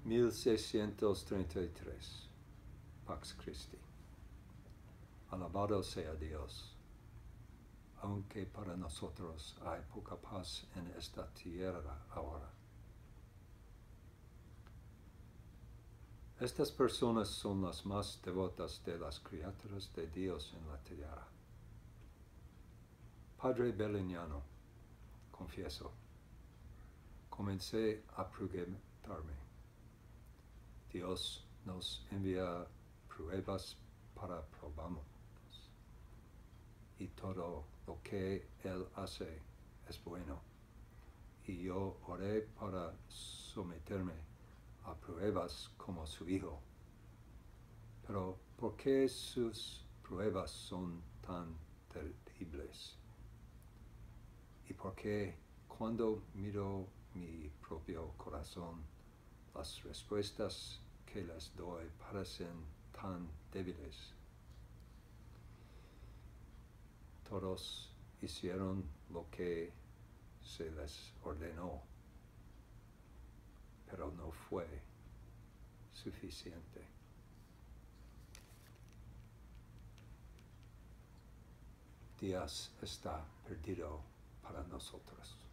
1633, Pax Christi. Alabado sea Dios, aunque para nosotros hay poca paz en esta tierra ahora. Estas personas son las más devotas de las criaturas de Dios en la tierra. Padre Belignano, confieso, comencé a preguntarme. Dios nos envía pruebas para probarnos. Y todo lo que Él hace es bueno. Y yo oré para someterme a pruebas como su Hijo. Pero ¿por qué sus pruebas son tan terribles? ¿Y por qué cuando miro mi propio corazón, las respuestas que les doy parecen tan débiles? Todos hicieron lo que se les ordenó, pero no fue suficiente. Dios está perdido para nosotros.